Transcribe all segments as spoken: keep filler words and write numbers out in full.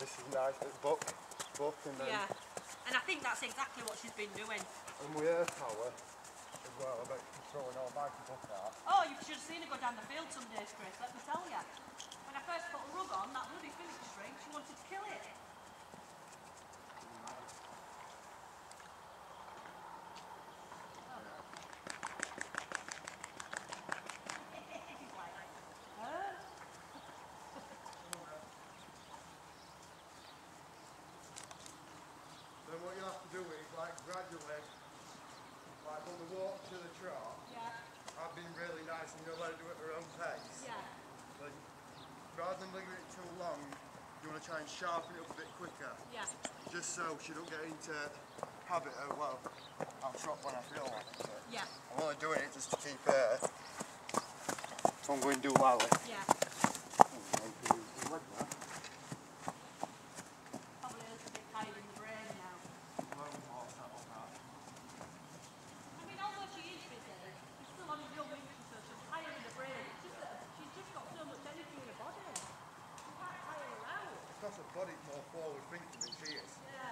this is nice, it's book, book and then... Yeah, and I think that's exactly what she's been doing. And with her tower as well, I bet she's throwing all back and book out. Oh, you should have seen her go down the field some days, Chris, let me tell you. When I first put a rug on, that bloody Phillips string, she wanted to kill it. Then what you have to do is like gradually, like on the walk to the trot, Yeah. I've been really nice and you'll let her do it at her own pace. Yeah. But rather than leaving it too long, you want to try and sharpen it up a bit quicker. Yeah. Just so she don't get into habit of, well, I'll trot when I feel like it. Yeah. I'm only doing it just to keep her from going do lally. Yeah. Probably is a bit tired in the brain now. I mean, although she is busy, she's still on a young income, so she's tired in the brain. It's just that she's just got so much energy in her body. You can't tire her out. Because her body's more forward thinking than she is. Yeah.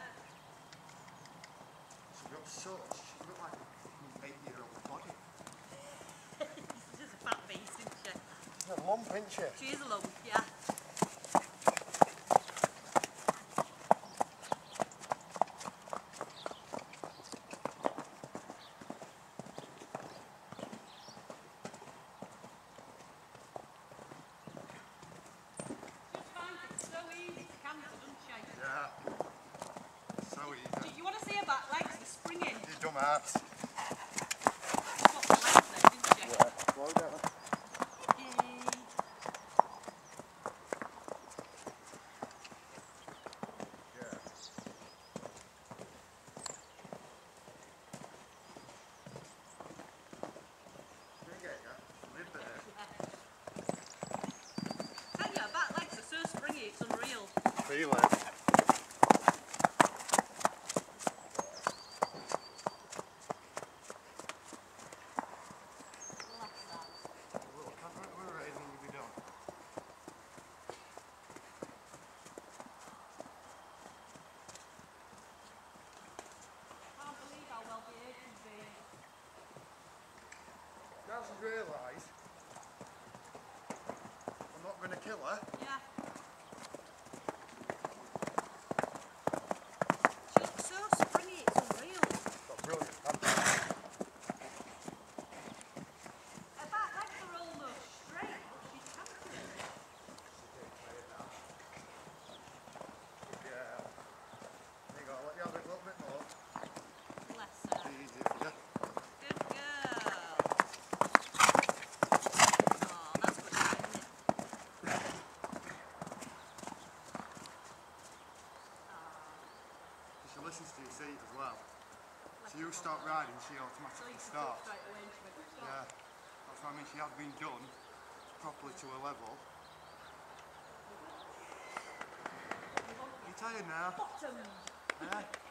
She's got so, she's got like an eight year old body. She's just a fat beast, isn't she? She's a lump, isn't she? She is a lump, yeah. Yeah. So easy. Do you want to see her back legs? They're springing. You dumbass. She's got the legs there, didn't she? Yeah. Slow down. Yay. Yeah. There you go. Live there. Tell you, her back legs are so springy, it's unreal. Feel it. Now she's realised I'm not going to kill her. Yeah. She looks so springy, it's unreal. Got brilliant. Her back legs are almost straight, but she's canted. Yeah. There you go, I'll let you have it a little bit more. Bless her. Be easier for you. Good girl. Oh, that's good, isn't it? She listens to your seat as well. So you start riding, she automatically starts. Yeah. That's what I mean, she has been done properly to a level. Are you tired now? Bottom. Yeah.